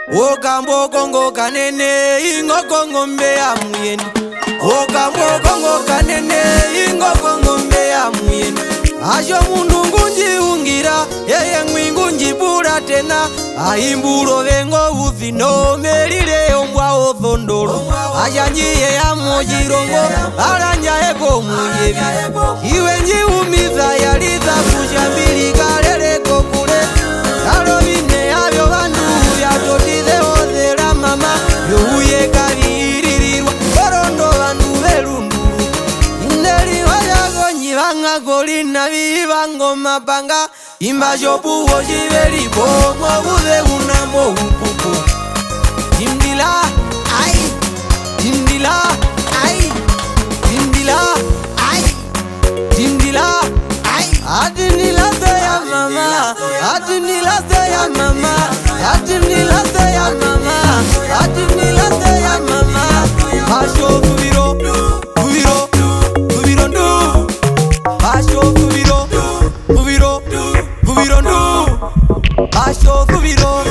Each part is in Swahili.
Okambo kongo kanene ingo kongo mbe ya muyeni. Okambo kongo kanene ingo kongo mbe ya muyeni. Ajo mundu ngunji ungira yeye mwingunji bura tena. Aimburo vengo uzino melile ombwa othondoro. Ajanjiye ya mojirongo aranja eko muyevi. Iwenji umiza yaliza kushambili kalele kokule. Kalo vine avyo vandu ya totile ozela mama. Yuye kavirirwa korondo vandu velunduru. Ineli wajago njivanga kolina vivango mapanga. Imba jopu ojiveli bongo buze unamo upupu. Timdila, ai, timdila, ai, timdila, ai, timdila, ai. Atinila seya mama, atinila seya mama, atinila seya mama, atinila seya mama. Pasho tubiro, tubiro, tubiro ndu. Pasho tubiro, tubiro, tubiro ndu. Pasho tubiro,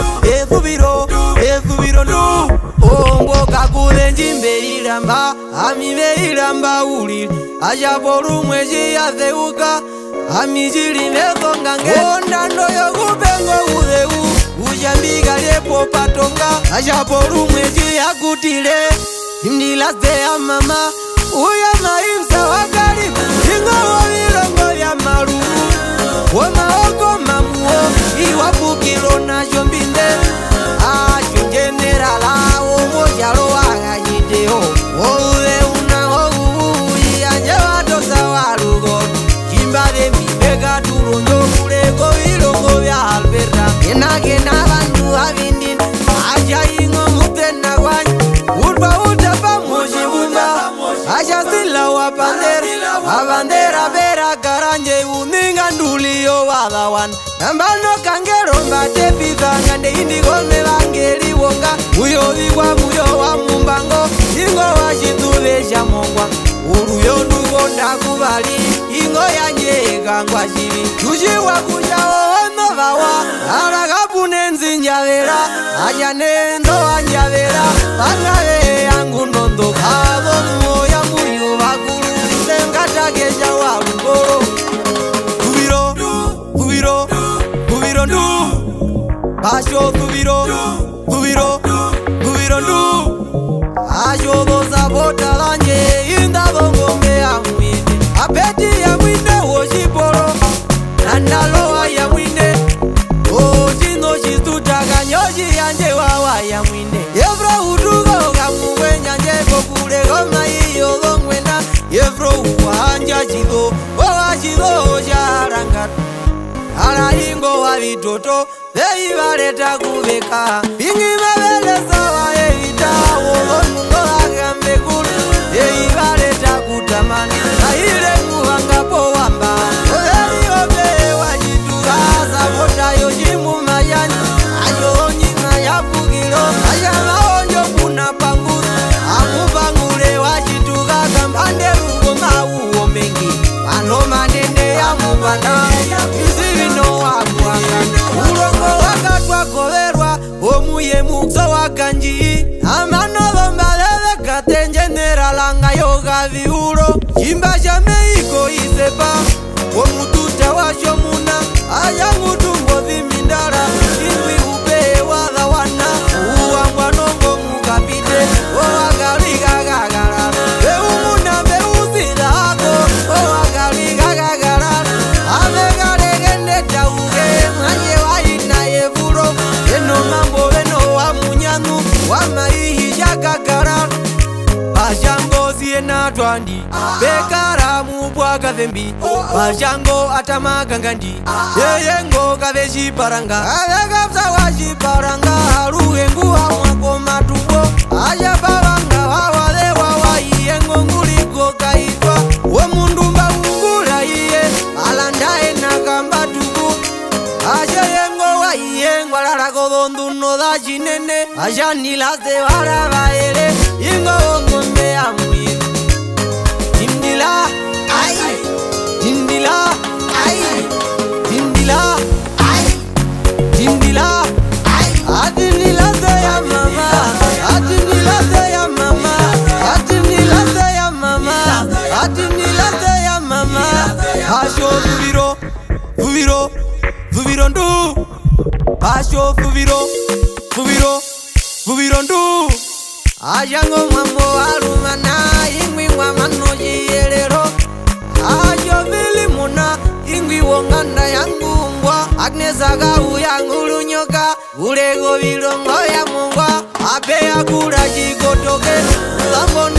tubiro ndu. Ongo kakule njimbe ilamba, amive ilamba uli. Ajaboru mweji ya zeuka, amijili mekonga nge. Onda ndoyo kupengo udeu, ujambiga lepo patonga. Ajaboru mweji ya kutile, imdila seya mama. Uya maimsa wakaribu, ingo wavilongo ya maruru. Woma oko mamuo, iwapukilo na jombinde. Acho generala, omo jalo waga jiteo. Oude una oui, anjewa dosa walugo. Kimba de mi mega duro, nyokuleko vilongo vya alberta. Gena bandu avindin, aja ingo mutena wanyi. Urba utapa moji bunda, aja sila wapandera. Abandera vera garanje uninga ndulio wadawan. Nambano kangero mbate pizanga indigo me vangeli wonga. Muyo wa mumbango, ingo wajituve jamongwa. Uruyo ndugonda kubali, ingo yanyega ngwa shiri. Tuji wakujao ono vawa, aragapune nzinjavera. Aja nendo anjavera, pangave yangu nondo. Kago moya muyo wakuru, sengata kesha walungoro. Tubiro, tubiro, tubiro ndu. Pasho tubiro, tubiro, tubiro ndu. Ajo doza bota lanje, inda bongo me ya mwine. Apeti ya mwine wojiporo, nandaloa ya mwine. Ojino shitutaka nyoji yanje wawa ya mwine. Yevro udugo kamwe nyanje kokule goma iyo gongwena. Yevro uwanja jido, owa jido jaranga. Ala ingo wa vitoto, vei valeta kuveka. Bingi mabele sawa evita, uonungo agambe kulu. Vei valeta kutamani, na ile muhanga po wamba. Ovei ope wajituga, sabota yojimu mayani. Ayo nyinga ya pugilo, aya maonjo kuna panguru. Amupangule wajituga, kambande rungo mauo mengi. Ano manene ya mubanda, izivino wa muanga. Urongo wakatwa koverwa, omuye mukso wakanji. Amano lombalele katenje neralanga yoga viuro. Chimba jameiko isepa, omututa wa shomuna. Aya ngutumbo vimindara, inwi upe wadha wana. Uwangwa nongo mukapite, owagali gagara. Beumuna beuzida hako, owagali gagara. Avegare gende tauge, manye waina yevuro. Eno mambo eno wa munyanu, wamaihi jagagara. Bajango ziena twandi, bekara mubwaga thembi. Bajango atamagangandi, yeyengo kaveji paranga. Avegafza waji paranga, haruhengu wa mwako matubo. Aja babanga wawale wawayengo nguliko kaitwa. Wemundumba ungula iye, alandae nakamba tuku. Aja yengo wa iyengo alaragodondu no da jinene. Aja nilaze warabaele, ingo ngombe ya mwini. Timdila, ai, timdila, ai, timdila, ai, timdila, ai. Adinila seya Basho vuviro, vuviro, vuviro ndu. Basho vuviro, vuviro, vuviro ndu. Ajango mambo alumana ingwi mwamano jiyelero. Ajo vili muna ingwi wonganda yangungwa. Agnezaga uyangulu nyoka ulego vilongo ya mungwa. Abe akura jigotoke lambo